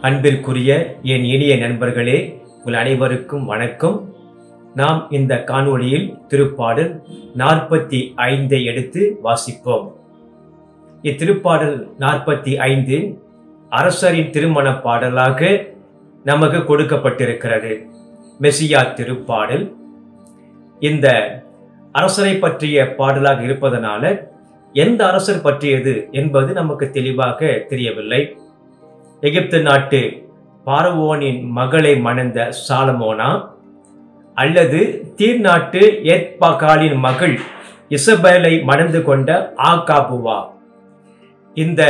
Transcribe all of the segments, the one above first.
அன்பிற்குரிய என் இனிய நண்பர்களே, உங்கள் அனைவருக்கும் வணக்கம். நாம் இந்த காணொளியில் திருப்பாடல் 45 எடுத்து வாசிப்போம். இத்திருப்பாடல் 45 அரசரின் திருமண பாடலாக நமக்கு கொடுக்கப்பட்டிருக்கிறது. மெசியா திருப்பாடல் இந்த அரசரை பற்றிய பாடலாக இருப்பதனால எந்த அரசர் பற்றியது என்பது நமக்கு தெளிவாக தெரியவில்லை. எகிப்து நாட்டு பார்வோனின் மகளை மணந்த சாலமோனா அல்லது தீர் நாட்டு ஏத்பாகாலின் மகள் இசபேலை மணந்து கொண்ட ஆகாபுவா இந்த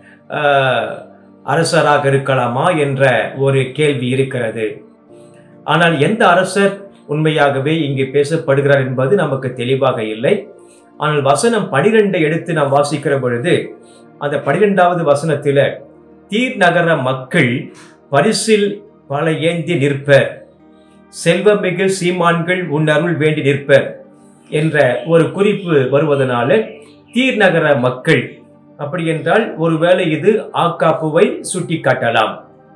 அரசராக இருக்கலாமா என்ற ஒரு கேள்வி இருக்கிறது. ஆனால் எந்த அரசர் உண்மையாகவே இங்கு பேசப்படுகிறார் என்பது நமக்கு தெளிவாக இல்லை. ஆனால் வசனம் 12 எடுத்து நாம் வாசிக்கிற பொழுது அந்த 12வது வசனத்தில் தீர் நகர மக்கள் பரிசில் பல ஏந்தி நிற்பர், செல்வமிகு சீமான்கள் உன் அருள் வேண்டி நிற்பர் என்ற ஒரு குறிப்பு வருவதனால தீர் நகர மக்கள், அப்படி என்றால் ஒருவேளை இது ஆகாப்புவை சுட்டி காட்டலாம்.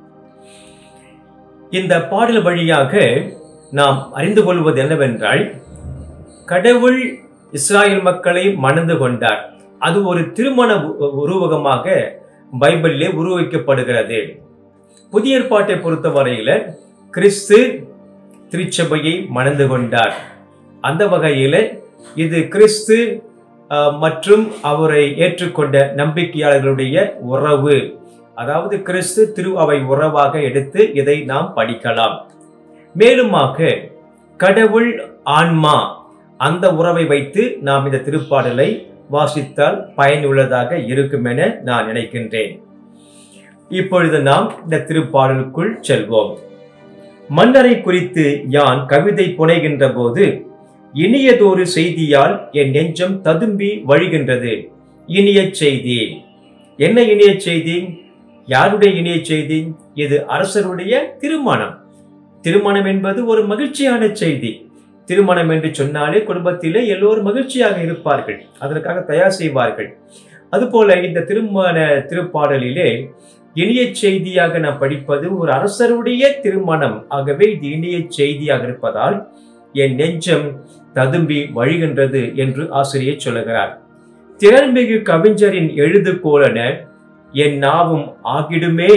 இந்த பாடல் வழியாக நாம் அறிந்து கொள்வது என்னவென்றால், கடவுள் இஸ்ராயல் மக்களை மணந்து கொண்டார். அது ஒரு திருமண உருவகமாக பைபிளிலே உருவாக்கப்படுகிறது. புதிய ஏற்பாட்டை பொறுத்தவரையில கிறிஸ்து திருச்சபையை மணந்து கொண்டார். அந்த வகையில இது கிறிஸ்து மற்றும் அவரை ஏற்றுக்கொண்ட நம்பிக்கையாளர்களுடைய உறவு, அதாவது கிறிஸ்து திரு அவை உறவாக எடுத்து இதை நாம் படிக்கலாம். மேலுமாக கடவுள் ஆன்மா அந்த உறவை வைத்து நாம் இந்த திருப்பாடலை வாசித்தால் பயனுள்ளதாக இருக்கும் என நான் நினைக்கின்றேன். இப்பொழுது நாம் இந்த திருப்பாடலுக்குள் செல்வோம். மன்னரை குறித்து யான் கவிதை புனைகின்ற போது இனியதொரு செய்தியால் என் நெஞ்சம் ததும்பி வழிகின்றது. இனிய செய்தி. என்ன இனிய செய்தி? யாருடைய இனிய செய்தி? இது அரசருடைய திருமணம். திருமணம் என்பது ஒரு மகிழ்ச்சியான செய்தி. திருமணம் என்று சொன்னாலே குடும்பத்திலே எல்லோரும் மகிழ்ச்சியாக இருப்பார்கள், அதற்காக தயார் செய்வார்கள். அதுபோல இந்த திருப்பாடலிலே இனிய செய்தியாக நாம் படிப்பது ஒரு அரசருடைய திருமணம். ஆகவே இது இனிய செய்தியாக இருப்பதால் என் நெஞ்சம் ததும்பி வழிகின்றது என்று ஆசிரியர் சொல்லுகிறார். திறன்மிகு கவிஞரின் எழுதுகோலென என் நாவும் ஆகிடுமே,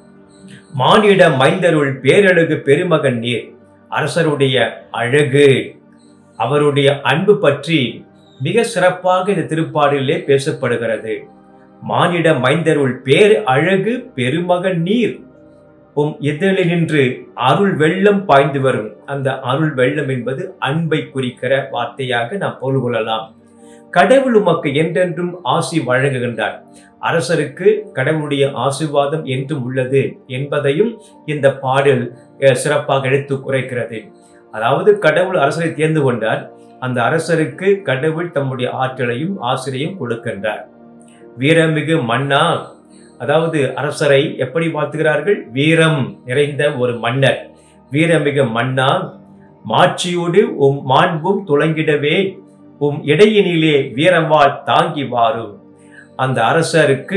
மானிட மைந்தருள் பேரழகு பெருமகன் நீர். அரசருடைய அழகு, அவருடைய அன்பு பற்றி மிக சிறப்பாக இந்த திருப்பாடலிலே பேசப்படுகிறது. மானிட மைந்தருள் பேர் அழகு பெருமகன் நீர், இதழில் நின்று அருள் வெள்ளம் பாய்ந்து வரும். அந்த அருள் வெள்ளம் என்பது அன்பை குறிக்கிற வார்த்தையாக நாம் பொருள் கொள்ளலாம். கடவுள் உமக்கு என்றென்றும் ஆசி வழங்குகின்றார். அரசருக்கு கடவுளுடைய ஆசீர்வாதம் என்றும் உள்ளது என்பதையும் இந்த பாடல் சிறப்பாக எடுத்து குறைக்கிறது. அதாவது கடவுள் அரசரை தேர்ந்து கொண்டார். அந்த அரசருக்கு கடவுள் தம்முடைய ஆற்றலையும் ஆசிரியையும் கொடுக்கின்றார். வீரமிகு மன்னா, அதாவது அரசரை எப்படி வாழ்த்துகிறார்கள்? வீரம் நிறைந்த ஒரு மன்னர். வீரமிகு மன்னா, மாட்சியோடு மாண்பும் துளங்கிடவே இடையினிலே வீரவாள் தாங்கி வாரும். அந்த அரசருக்கு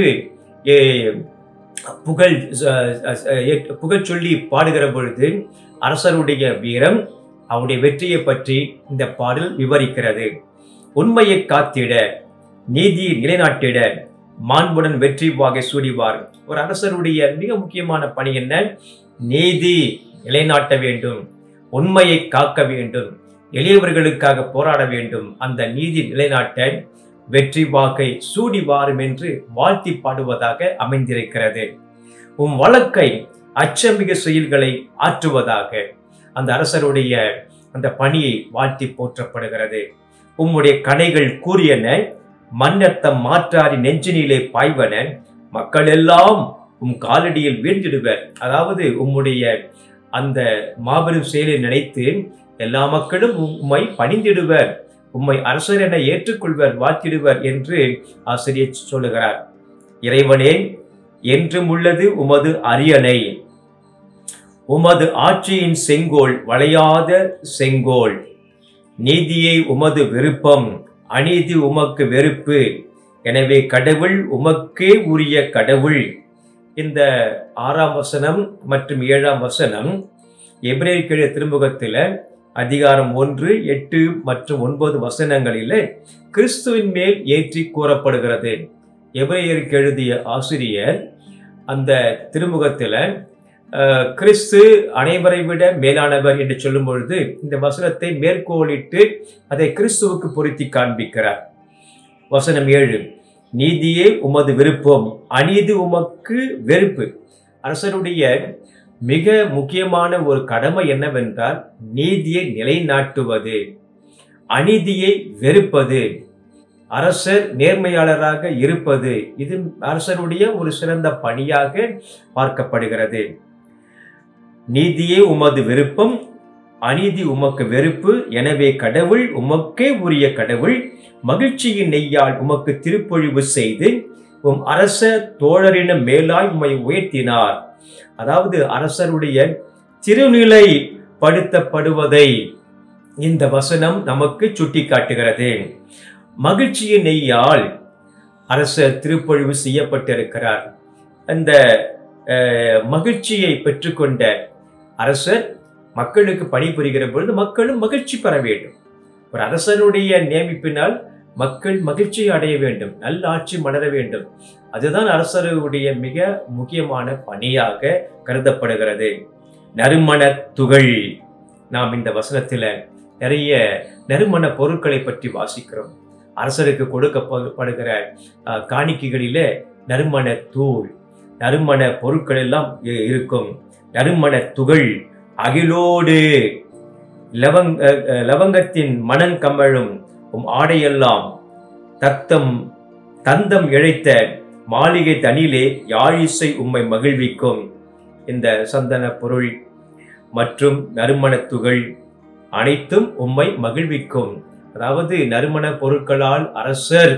புகழ் சொல்லி பாடுகிற பொழுது அரசருடைய வீரம், அவருடைய வெற்றியை பற்றி இந்த பாடல் விவரிக்கிறது. உண்மையை காத்திட, நீதியை நிலைநாட்டிட, மாண்புடன் வெற்றி வாகை சூடிவார். ஒரு அரசருடைய மிக முக்கியமான பணி என்ன? நீதி நிலைநாட்ட வேண்டும், உண்மையை காக்க வேண்டும், எளியவர்களுக்காக போராட வேண்டும். அந்த நீதி நிலைநாட்ட வெற்றி வாக்கை சூடி வாரும் என்று வாழ்த்தி பாடுவதாக அமைந்திருக்கிறது. வழக்கை அச்சமிகு செயல்களை ஆற்றுவதாக அந்த அரசருடைய அந்த பணியை வாழ்த்தி போற்றப்படுகிறது. உம்முடைய கணைகள் கூறியன, மன்னர்த்தம் மாற்றாரி நெஞ்சினிலே பாய்வன, மக்கள் எல்லாம் காலடியில் வீழ்ந்திடுவர். அதாவது உம்முடைய அந்த மாபெரும் செயலை நினைத்து எல்லா மக்களும் உம்மை பணிந்திடுவர், உம்மை அரசர் என ஏற்றுக்கொள்வர், வாழ்த்திடுவர் என்று ஆசிரியர் சொல்லுகிறார். இறைவனே, என்றும் உள்ளது உமது அரியணை, உமது ஆட்சியின் செங்கோல் வளையாத செங்கோல். நீதியை உமது விருப்பம், அநீதி உமக்கு வெறுப்பு. எனவே கடவுள் உமக்கே உரிய கடவுள். இந்த 6ஆம் வசனம் மற்றும் 7ஆம் வசனம் எபிரேயருக்கு எழுதிய திருமுகத்தில் அதிகாரம் 1, 8 மற்றும் 9 வசனங்களில் கிறிஸ்துவின் மேல் ஏற்றி கூறப்படுகிறது. எபிரேயருக்கு எழுதிய ஆசிரியர் அந்த திருமுகத்தில் கிறிஸ்து அனைவரை விட மேலானவர் என்று சொல்லும் பொழுது இந்த வசனத்தை மேற்கோளிட்டு அதை கிறிஸ்துவுக்கு பொருத்தி காண்பிக்கிறார். வசனம் 7, நீதியே உமது விருப்பம், அநீதி உமக்கு வெறுப்பு. அரசருடைய மிக முக்கியமான ஒரு கடமை என்னவென்றால் நீதியை நிலைநாட்டுவது, அநீதியை வெறுப்பது, அரசர் நேர்மையாளராக இருப்பது. இது அரசருடைய ஒரு சிறந்த பணியாக பார்க்கப்படுகிறது. நீதியே உமது விருப்பம், அநீதி உமக்கு வெறுப்பு. எனவே கடவுள் உமக்கே உரிய கடவுள் மகிழ்ச்சியின் நெய்யால் உமக்கு திருப்பொழிவு செய்து உம் அரச தோழரின மேலாய் உம்மை உயர்த்தினார். அதாவது அரசருடைய திருநிலை படுத்தப்படுவதை இந்த வசனம் நமக்கு சுட்டி காட்டுகிறது. மகிழ்ச்சியின் நெய்யால் அரசர் திருப்பொழிவு செய்யப்பட்டிருக்கிறார். அந்த மகிழ்ச்சியை பெற்றுக்கொண்ட அரசர் மக்களுக்கு பணிபுரிகிற பொழுது மக்களும் மகிழ்ச்சி பெற வேண்டும். ஒரு அரசனுடைய நியமிப்பினால் மக்கள் மகிழ்ச்சி அடைய வேண்டும், நல்ல ஆட்சி மலர வேண்டும். அதுதான் அரசருடைய மிக முக்கியமான பணியாக கருதப்படுகிறது. நறுமண துகள். நாம் இந்த வசனத்தில் நிறைய நறுமண பொருட்களை பற்றி வாசிக்கிறோம். அரசருக்கு கொடுக்கப்படுகிற காணிக்கைகளிலே நறுமண தூள், நறுமண பொருட்கள் எல்லாம் இருக்கும். நறுமண துகள் அகிலோடு லவங்கத்தின் மணன் கமழும் ஆடையெல்லாம் தந்தம் இழைத்த மாளிகை தனிலே யாழிசை உம்மை மகிழ்விக்கும். இந்த சந்தன பொருள் மற்றும் நறுமண துகள் அனைத்தும் உம்மை மகிழ்விக்கும். அதாவது நறுமண பொருட்களால் அரசர்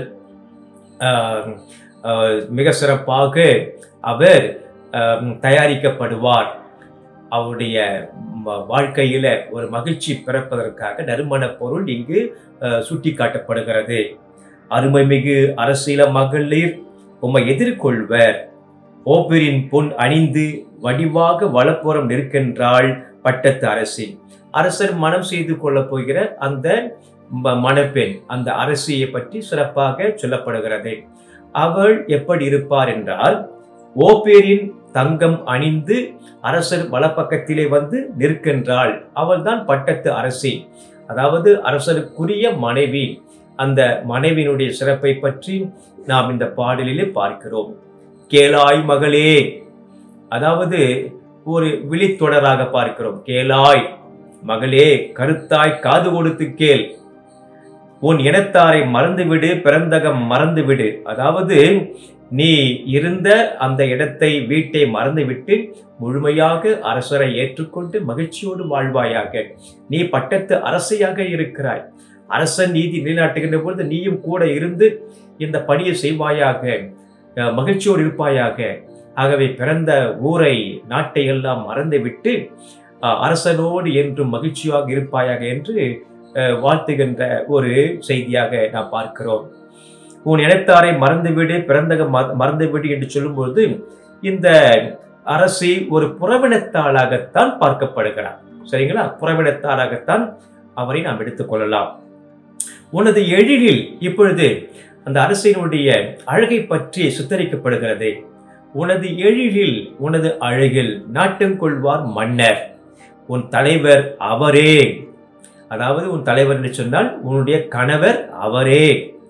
மிக சிறப்பாக அவர் தயாரிக்கப்படுவார். அவருடைய வாழ்க்கையில ஒரு மகிழ்ச்சி பிறப்பதற்காக நறுமண பொருள் இங்கு சுட்டி காட்டப்படுகிறது. அருமைமிகு அரசியல மகளிர் உம்மை எதிர்கொள்வர். ஓபிரின் பொன் அணிந்து வடிவாக வலப்புறம் நிற்கின்றாள் பட்டத்து அரசி. அரசர் மனம் செய்து கொள்ள போகிற அந்த மணப்பெண், அந்த அரசியை பற்றி சிறப்பாக சொல்லப்படுகிறது. அவள் எப்படி இருப்பார் என்றால், ஓபேரின் தங்கம் அணிந்து அரசர் வலப்பக்கத்திலே வந்து நிற்கின்றாள். அவள் தான் பட்டத்து அரசி, அதாவது அரசருக்குரிய மனைவி. அந்த மனைவியினுடைய சிறப்பை பற்றி நாம் இந்த பாடலிலே பார்க்கிறோம். கேளாய் மகளே, அதாவது ஒரு விழித்தொடராக பார்க்கிறோம். கேளாய் மகளே, கருத்தாய் காது கொடுத்து கேள். உன் இனத்தாரை மறந்துவிடு, பிறந்தகம் மறந்துவிடு. அதாவது நீ இருந்த அந்த இடத்தை, வீட்டை மறந்துவிட்டு முழுமையாக அரசரை ஏற்றுக்கொண்டு மகிழ்ச்சியோடு வாழ்வாயாக. நீ பட்டத்து அரசியாக இருக்கிறாய். அரசன் நீதி நிலைநாட்டுகின்ற பொழுது நீயும் கூட இருந்து இந்த பணியை செய்வாயாக, மகிழ்ச்சியோடு இருப்பாயாக. ஆகவே பிறந்த ஊரை, நாட்டை எல்லாம் மறந்துவிட்டு அரசனோடு என்றும் மகிழ்ச்சியாக இருப்பாயாக என்று வாழ்த்துகின்ற ஒரு செய்தியாக நாம் பார்க்கிறோம். உன் இனத்தாரை மறந்துவிடு, பிறந்தகம் மறந்துவிடு என்று சொல்லும்போது இந்த அரசி ஒரு புறவினத்தாளாகத்தான் பார்க்கப்படுகிறார். சரிங்களா? புறவினத்தாளாகத்தான் அவரை நாம் எடுத்துக்கொள்ளலாம். உனது எழிலில் இப்பொழுது அந்த அரசினுடைய அழகை பற்றி சித்தரிக்கப்படுகிறது. உனது எழிலில், உனது அழகில் நாட்டம் கொள்வார் மன்னர். உன் தலைவர் அவரே. அதாவது உன் தலைவர் என்று சொன்னால் உன்னுடைய கணவர் அவரே.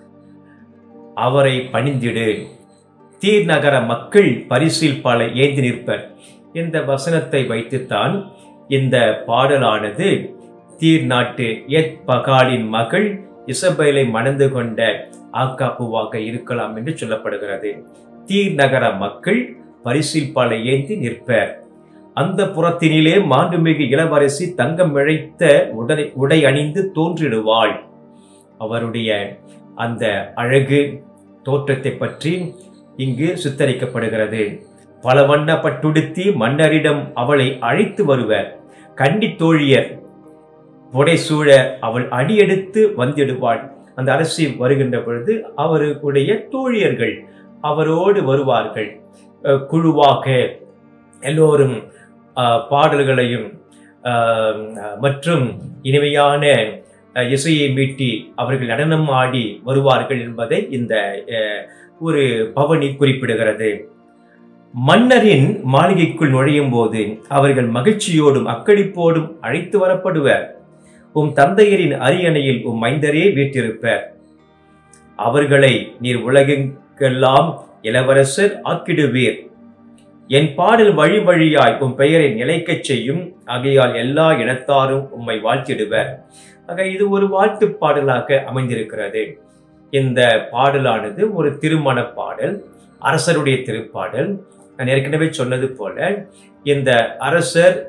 அவரை பணிந்திடு. தீர் நகர மக்கள் பரிசில் பல ஏந்தி நிற்பர். இந்த வசனத்தை வைத்துத்தான் இந்த பாடலானது தீர் நாட்டு பகாலின் மகள் இசபேலை மணந்து கொண்ட ஆக்காப்புவாக இருக்கலாம் என்று சொல்லப்படுகிறது. தீர் நகர மக்கள் பரிசில் பல ஏந்தி நிற்பர். அந்த புறத்தினிலே மாண்புமிகு இளவரசி தங்கம் இழைத்த உடை அணிந்து தோன்றிடுவாள். அவருடைய அந்த அழகு தோற்றத்தை பற்றி இங்கு சித்தரிக்கப்படுகிறது. பல வண்ண பட்டுடுத்தி மன்னரிடம் அவளை அழைத்து வருவர். கன்னி தோழியர் புடைசூழ அவள் அடியெடுத்து வந்திடுவாள். அந்த அரசி வருகின்ற பொழுது அவருடைய தோழியர்கள் அவரோடு வருவார்கள். குழுவாக எல்லோரும் பாடல்களையும் மற்றும் இனிமையான இசையை மீட்டி அவர்கள் நடனம் ஆடி வருவார்கள் என்பதை இந்த ஒரு பவனி குறிப்பிடுகிறது. மன்னரின் மாளிகைக்குள் நுழையும் போது அவர்கள் மகிழ்ச்சியோடும் அக்களிப்போடும் அழைத்து வரப்படுவர். உம் தந்தையரின் அரியணையில் உம் மைந்தரே வீற்றிருப்பர். அவர்களை நீர் உலகெங்கெல்லாம் இளவரசர் ஆக்கிடுவீர். என் பாடல் வழி வழியாய் உம் பெயரை நிலைக்கச் செய்யும். ஆகையால் எல்லா இனத்தாரும் உம்மை வாழ்த்திடுவர். ஆக இது ஒரு வாழ்த்து பாடலாக அமைந்திருக்கிறது. இந்த பாடலானது ஒரு திருமண பாடல், அரசருடைய திருப்பாடல். நான் ஏற்கனவே சொன்னது போல இந்த அரசர்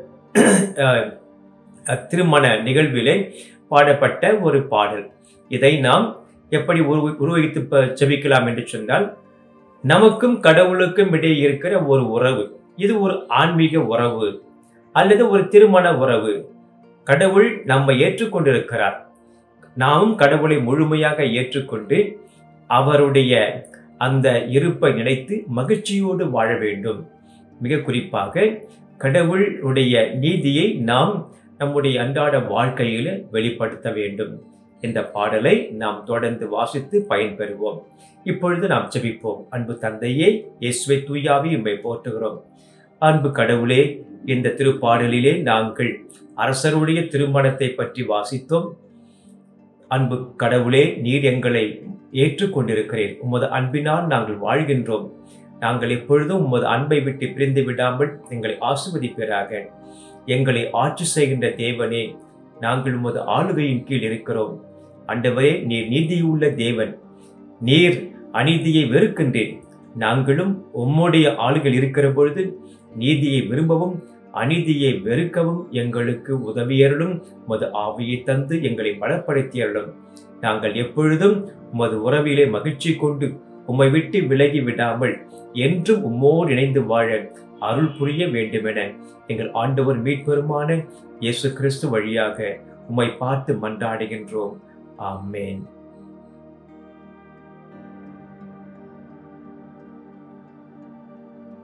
திருமண நிகழ்விலே பாடப்பட்ட ஒரு பாடல். இதை நாம் எப்படி உருவகித்து செபிக்கலாம் என்று சொன்னால், நமக்கும் கடவுளுக்கும் இடையே இருக்கிற ஒரு உறவு, இது ஒரு ஆன்மீக உறவு அல்லது ஒரு திருமண உறவு. கடவுள் நம்மை ஏற்றுக்கொண்டிருக்கிறார். நாமும் கடவுளை முழுமையாக ஏற்றுக்கொண்டு அவருடைய அந்த இருப்பை நினைத்து மகிழ்ச்சியோடு வாழ வேண்டும். மிக குறிப்பாக கடவுளுடைய நீதியை நாம் நம்முடைய அன்றாட வாழ்க்கையில வெளிப்படுத்த வேண்டும். இந்த பாடலை நாம் தொடர்ந்து வாசித்து பயன்பெறுவோம். இப்பொழுது நாம் ஜெபிப்போம். அன்பு தந்தையே, இயேசுவே தூயாவே உம்மை போற்றுகிறோம். அன்பு கடவுளே, இந்த திருப்பாடலிலே நாங்கள் அரசருடைய திருமணத்தை பற்றி வாசித்தோம். அன்பு கடவுளே, நீர் எங்களை ஏற்றுக்கொண்டிருக்கிறேன். உமது அன்பினால் நாங்கள் வாழ்கின்றோம். நாங்கள் எப்பொழுதும் உமது அன்பை விட்டு பிரிந்து விடாமல் எங்களை ஆசீர்வதிப்பீராக. எங்களை ஆட்சி செய்கின்ற தேவனே, நாங்கள் உமது ஆளுகையின் கீழ் இருக்கிறோம். ஆண்டவரே, நீர் நீதியுள்ள தேவன். நீர் அநீதியை வெறுக்கின்றேன். நாங்களும் உம்முடைய ஆளுகையில் இருக்கிற பொழுது நீதியை விரும்பவும் அநீதியை வெறுக்கவும் எங்களுக்கு உதவியருளும். உமது ஆவியை தந்து எங்களை பலப்படுத்தியருளும். நாங்கள் எப்பொழுதும் உமது உறவிலே மகிழ்ச்சி கொண்டு உம்மை விட்டு விலகி விடாமல் என்றும் உம்மோடு இணைந்து வாழ அருள் புரிய வேண்டுமென எங்கள் ஆண்டவர் மீட்பெருமான இயேசு கிறிஸ்து வழியாக உம்மை பார்த்து மன்றாடுகின்றோம். ஆமென்.